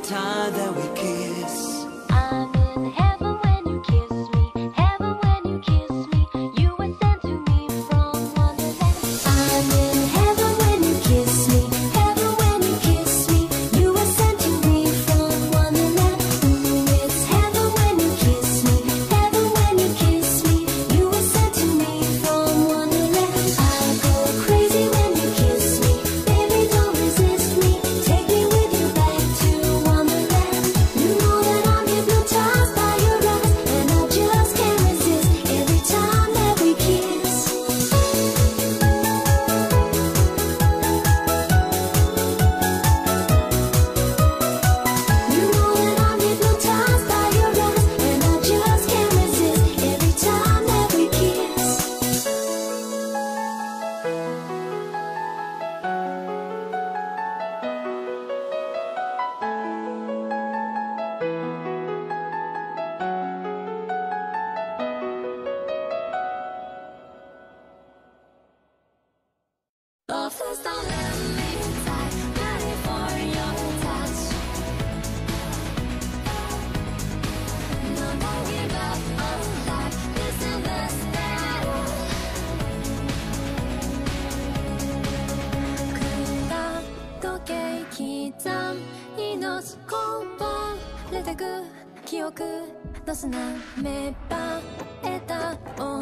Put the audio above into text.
time that we kiss. I'm in heaven when you kiss me, heaven when you kiss me. You were sent to me from Wonderland. I'm in heaven when you kiss me, heaven when you kiss me. You were sent to me from Wonderland. Ooh, it's heaven when you kiss me, heaven when you kiss me. You were sent to me from Wonderland. I go crazy when you kiss me, baby, don't resist me. Take me with you back to Wonderland. You know that I'm hypnotized by your eyes, and I just can't resist every time that we kiss. You know that I'm hypnotized by your eyes, and I just can't resist every time that we kiss. Oh, please don't let me die, ready for your touch. No, don't give up on life, this is the battle. 時計刻む命こぼれてく記憶の砂芽生えた